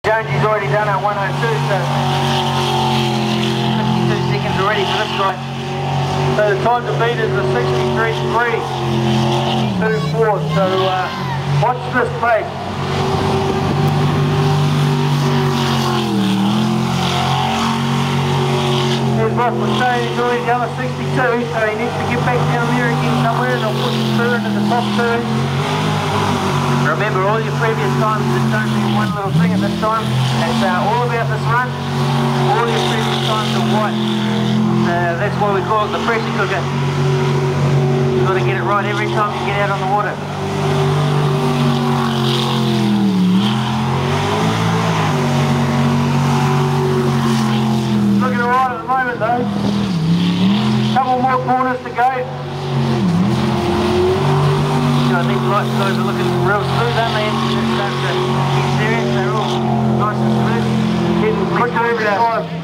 Jonesy's already done at 102, so 52 seconds already for this guy. So the time to beat is a 63.3, 2.4. So watch this pace. There's Russell saying he's already done a 62, so he needs to get back down there again somewhere and I'll push him through into the top two. Remember, all your previous times just don't mean one little thing at this time. It's all about this run. All your previous times are white. That's why we call it the pressure cooker. You've got to get it right every time you get out on the water. Looking alright at the moment though. Couple more corners to go. These lights guys are looking real smooth, aren't they? Don't get serious, they're all nice and smooth. Getting quicker every time.